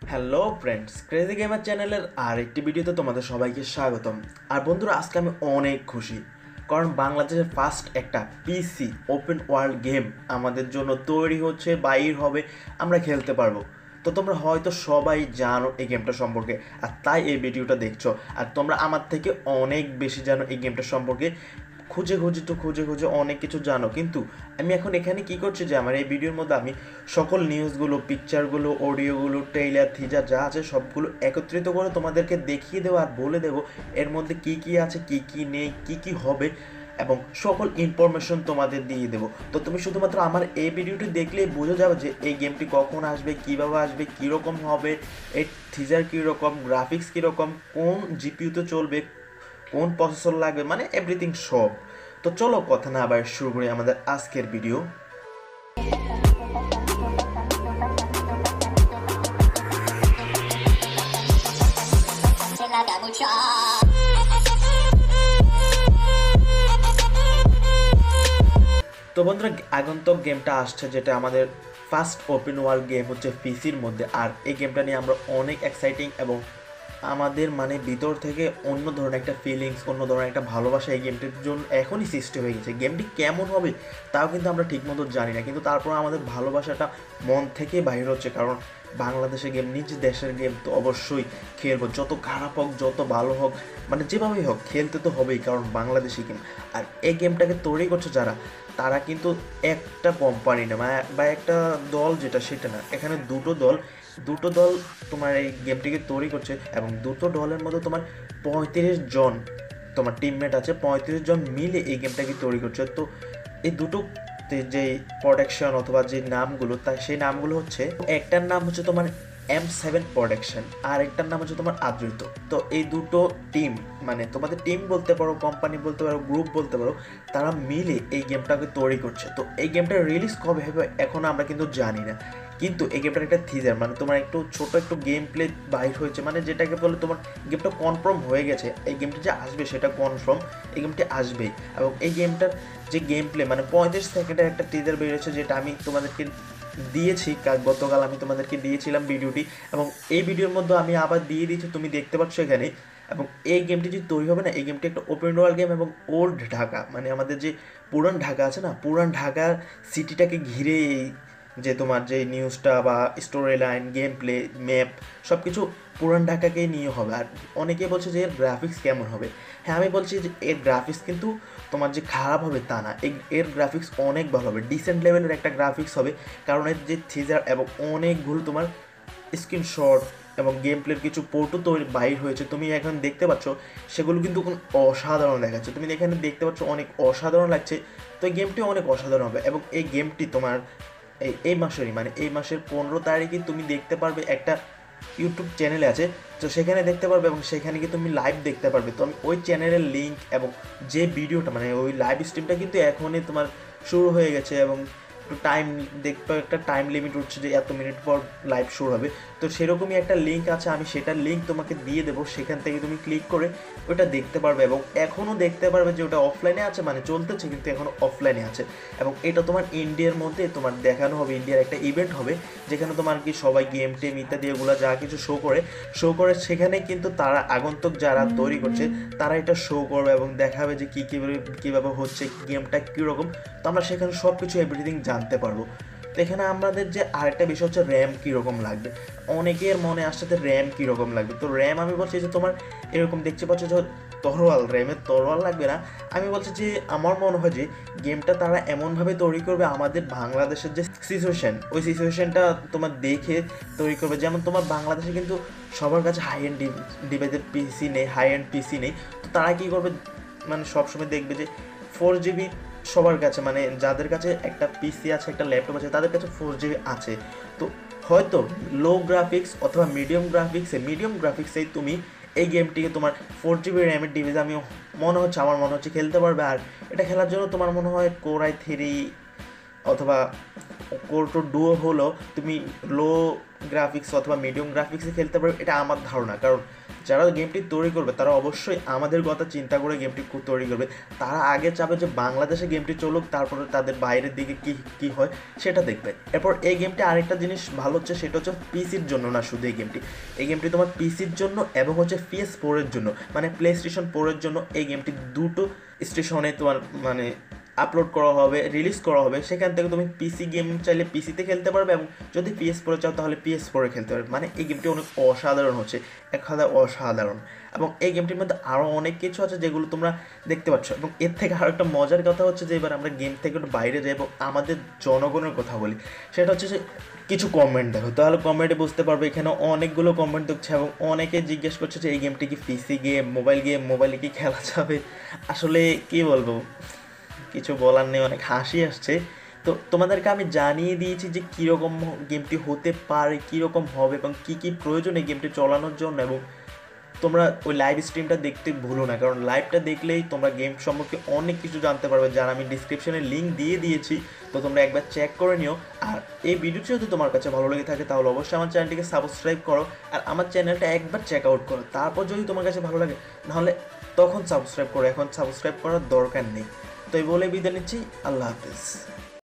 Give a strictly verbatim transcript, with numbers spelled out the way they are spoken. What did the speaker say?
Hello friends, crazy gamer চ্যানেলের আর একটি ভিডিওতে তোমাদের সবাইকে স্বাগতম। আর বন্ধুরা, আজকে আমি অনেক খুশি, কারণ বাংলাদেশের ফার্স্ট একটা পিসি ওপেন ওয়ার্ল্ড গেম আমাদের জন্য তৈরি হচ্ছে, বাইর হবে, আমরা খেলতে পারবো। তো তোমরা হয়তো সবাই জানো এই গেমটা সম্পর্কে, আর তাই এই ভিডিওটা দেখছো। আর তোমরা আমার থেকে অনেক বেশি জানো এই গেমটা সম্পর্কে, খুঁজে খুঁজে তো খুঁজে খুঁজে অনেক কিছু জানো। কিন্তু আমি এখন এখানে কি করছি যে আমার এই ভিডিওর মধ্যে আমি সকল নিউজগুলো, পিকচারগুলো, অডিওগুলো, ট্রেইলার, থিজার যা আছে সবগুলো একত্রিত করে তোমাদেরকে দেখিয়ে দেবো আর বলে দেবো এর মধ্যে কি কি আছে, কি কি নেই, কি কি হবে, এবং সকল ইনফরমেশন তোমাদের দিয়ে দেবো। তো তুমি শুধুমাত্র আমার এই ভিডিওটি দেখলেই বুঝে যাবে যে এই গেমটি কখন আসবে, কীভাবে আসবে, কীরকম হবে, এই থিজার কীরকম, গ্রাফিক্স কীরকম, কোন জিপিইউতে চলবে, কোন প্রসেসর লাগবে, মানে এভরিথিং সব। তো চলো কথা না আবার শুরু করি আমাদের আজকের ভিডিও। তো বন্ধুরা, আগন্তক গেমটা আসছে, যেটা আমাদের ফার্স্ট ওপেন ওয়ার্ল্ড গেম হচ্ছে পিসির মধ্যে। আর এই গেমটা নিয়ে আমরা অনেক এক্সাইটিং, এবং আমাদের মানে ভিতর থেকে অন্য ধরনের একটা ফিলিংস, অন্য ধরনের একটা ভালোবাসা এই গেমটির জন্য এখনই সৃষ্টি হয়ে গেছে। গেমটি কেমন হবে তাও কিন্তু আমরা ঠিকমতো জানি না, কিন্তু তারপর আমাদের ভালোবাসাটা মন থেকে বাইর হচ্ছে, কারণ বাংলাদেশের গেম, নিজ দেশের গেম, তো অবশ্যই খেলবো। যত খারাপ হোক, যত ভালো হোক, মানে যেভাবেই হোক খেলতে তো হবেই, কারণ বাংলাদেশি গেম। আর এই গেমটাকে তৈরি করছে যারা, তারা কিন্তু একটা কোম্পানি না বা একটা দল, যেটা সেটা না, এখানে দুটো দল দুটো দল তোমার এই গেমটিকে তৈরি করছে, এবং দুটো দলের মধ্যে তোমার পঁয়ত্রিশ জন তোমার টিমমেট আছে, পঁয়ত্রিশ জন মিলে এই গেমটাকে তৈরি করছে। তো এই দুটো যে প্রোডাকশন অথবা যে নামগুলো, তা সেই নামগুলো হচ্ছে, একটার নাম হচ্ছে তোমার এম সেভেন প্রোডাকশন, আর একটার নাম হচ্ছে তোমার আদৃত। তো এই দুটো টিম, মানে তোমাদের টিম বলতে পারো, কোম্পানি বলতে পারো, গ্রুপ বলতে পারো, তারা মিলে এই গেমটাকে তৈরি করছে। তো এই গেমটা রিলিজ কবে হবে এখনও আমরা কিন্তু জানি না, কিন্তু এই গেমটার একটা থিজার, মানে তোমার একটু ছোট একটু গেম প্লে বাইর হয়েছে, মানে যেটাকে বলে তোমার গেমটা কনফার্ম হয়ে গেছে। এই গেমটি যে আসবে সেটা কনফার্ম, এই গেমটি আসবেই। এবং এই গেমটার যে গেম প্লে, মানে পঁয়ত্রিশ সেকেন্ডের একটা টিজার বেরিয়েছে, যেটা আমি তোমাদেরকে দিয়েছি, গতকাল আমি তোমাদেরকে দিয়েছিলাম ভিডিওটি, এবং এই ভিডিওর মধ্যে আমি আবার দিয়ে দিয়েছি, তুমি দেখতে পাচ্ছ এখানে। এবং এই গেমটি যে তৈরি হবে না, এই গেমটি একটা ওপেন ওয়ার্ল্ড গেম, এবং ওল্ড ঢাকা, মানে আমাদের যে পুরান ঢাকা আছে না, পুরান ঢাকার সিটিটাকে ঘিরে এই যে তোমার যে নিউজটা বা story line, game play, map, সব কিছু পুরান ঢাকাকেই নিয়ে হবে। আর অনেকে বলছে যে এর গ্রাফিক্স কেমন হবে। হ্যাঁ, আমি বলছি যে এর গ্রাফিক্স কিন্তু তোমার যে খারাপ হবে তা না, এর গ্রাফিক্স অনেক ভালো হবে, ডিসেন্ট লেভেলের একটা গ্রাফিক্স হবে, কারণ এর যে থিজার এবং অনেকগুলো তোমার স্ক্রিনশট এবং গেম প্লের কিছু পোর্টও তৈরি বাইর হয়েছে, তুমি এখন দেখতে পাচ্ছ, সেগুলো কিন্তু কোন অসাধারণ দেখাচ্ছে। তুমি এখানে দেখতে পাচ্ছ অনেক অসাধারণ লাগছে। তো এই গেমটিও অনেক অসাধারণ হবে, এবং এই গেমটি তোমার এই এই মাসেরই, মানে এই মাসের পনেরো তারিখে তুমি দেখতে পারবে, একটা ইউটিউব চ্যানেলে আছে, তো সেখানে দেখতে পারবে, এবং সেখানে গিয়ে তুমি লাইভ দেখতে পারবে। তো আমি ওই চ্যানেলের লিঙ্ক এবং যে ভিডিওটা, মানে ওই লাইভ স্ট্রিমটা কিন্তু এখনই তোমার শুরু হয়ে গেছে, এবং একটু টাইম দেখতে, একটা টাইম লিমিট উঠছে যে এত মিনিট পর লাইভ শুরু হবে। তো সেরকমই একটা লিঙ্ক আছে, আমি সেটার লিঙ্ক তোমাকে দিয়ে দেবো, সেখান থেকে তুমি ক্লিক করে ওটা দেখতে পারবে, এবং এখনও দেখতে পারবে যে ওটা অফলাইনে আছে, মানে চলতেছে কিন্তু এখনও অফলাইনে আছে। এবং এটা তোমার ইন্ডিয়ার মধ্যে তোমার দেখানো হবে, ইন্ডিয়ার একটা ইভেন্ট হবে, যেখানে তোমার কি সবাই গেম টেম ইত্যাদি এগুলো যা কিছু শো করে শো করে সেখানে কিন্তু তারা আগন্তুক যারা তৈরি করছে তারা এটা শো করবে, এবং দেখাবে যে কী কীভাবে কীভাবে হচ্ছে, গেমটা কীরকম। তো আমরা সেখানে সব কিছু এভরিথিং জানতে পারবো। তো এখানে আমাদের যে আরেকটা বিষয় হচ্ছে র্যাম কীরকম লাগবে। অনেকের মনে আসছে যে র্যাম কীরকম লাগবে। তো র্যাম আমি বলছি যে তোমার এরকম দেখতে পাচ্ছ যে তরোয়াল, র্যামের তরোয়াল লাগবে না। আমি বলছি যে আমার মনে হয় যে গেমটা তারা এমনভাবে তৈরি করবে, আমাদের বাংলাদেশের যে সিচুয়েশান, ওই সিচুয়েশানটা তোমার দেখে তৈরি করবে। যেমন তোমার বাংলাদেশে কিন্তু সবার কাছে হাই এন্ড ডিভাইসের পিসি নেই, হাই এন্ড পিসি নেই। তো তারা কী করবে, মানে সবসময় দেখবে যে ফোর জিবি সবার কাছে, মানে যাদের কাছে একটা পিসি আছে, একটা ল্যাপটপ আছে, তাদের কাছে ফোর জিবি আছে। তো হয়তো লো গ্রাফিক্স অথবা মিডিয়াম গ্রাফিক্সে মিডিয়াম গ্রাফিক্সেই তুমি এই গেমটিকে তোমার ফোর জিবি র্যামের ডিভাইস, আমি মনে হচ্ছে আমার মনে হচ্ছে খেলতে পারবে। আর এটা খেলার জন্য তোমার মনে হয় কোর আই থ্রি অথবা কোর টু ডুও হলো তুমি লো গ্রাফিক্স অথবা মিডিয়াম গ্রাফিক্সে খেলতে পারবে, এটা আমার ধারণা। কারণ যারা গেমটি তৈরি করবে তারা অবশ্যই আমাদের কথা চিন্তা করে গেমটি তৈরি করবে। তারা আগে চাবে যে বাংলাদেশে গেমটি চলুক, তারপরে তাদের বাইরের দিকে কী কী হয় সেটা দেখবে। এরপর এই গেমটি আরেকটা জিনিস ভালো হচ্ছে, সেটা হচ্ছে পিসির জন্য না শুধু এই গেমটি, এই গেমটি তোমার পিসির জন্য এবং হচ্ছে পিএস ফোরের জন্য, মানে প্লে স্টেশন ফোরের জন্য এই গেমটি দুটো স্টেশনে তোমার মানে আপলোড করা হবে, রিলিজ করা হবে। সেখান থেকে তুমি পিসি গেম চাইলে পিসিতে খেলতে পারবে, এবং যদি পিএস ফোরে চাও তাহলে পিএস ফোরে খেলতে পারবে। মানে এই গেমটি অনেক অসাধারণ হচ্ছে, এক হাজার অসাধারণ। এবং এই গেমটির মধ্যে আরও অনেক কিছু আছে যেগুলো তোমরা দেখতে পাচ্ছ। এবং এর থেকে আরও একটা মজার কথা হচ্ছে যে এবার আমরা গেম থেকে একটু বাইরে যাই এবং আমাদের জনগণের কথা বলি। সেটা হচ্ছে যে কিছু কমেন্ট দেখো, তাহলে কমেন্টে বুঝতে পারবে এখানে অনেকগুলো কমেন্ট দেখছে এবং অনেকে জিজ্ঞেস করছে যে এই গেমটি কি পিসি গেম, মোবাইল গেম, মোবাইলে কি খেলা যাবে। আসলে কী বলবো, কিছু বলার নেই, অনেক হাসি আসছে। তো তোমাদেরকে আমি জানিয়ে দিয়েছি যে কীরকম গেমটি হতে পারে, কীরকম হবে এবং কী কী প্রয়োজন এই গেমটি চালানোর জন্য। এবং তোমরা ওই লাইভ স্ট্রিমটা দেখতে ভুলো না, কারণ লাইভটা দেখলেই তোমরা গেম সম্পর্কে অনেক কিছু জানতে পারবে, যার আমি ডিসক্রিপশনে লিঙ্ক দিয়ে দিয়েছি। তো তোমরা একবার চেক করে নিও। আর এই ভিডিওটি যদি তোমার কাছে ভালো লেগে থাকে তাহলে অবশ্যই আমার চ্যানেলটিকে সাবস্ক্রাইব করো, আর আমার চ্যানেলটা একবার চেক আউট করো। তারপর যদি তোমার কাছে ভালো লাগে নাহলে তখন সাবস্ক্রাইব করো, এখন সাবস্ক্রাইব করার দরকার নেই। তো এই বলে বিদায় নিচ্ছি, আল্লাহ হাফিজ।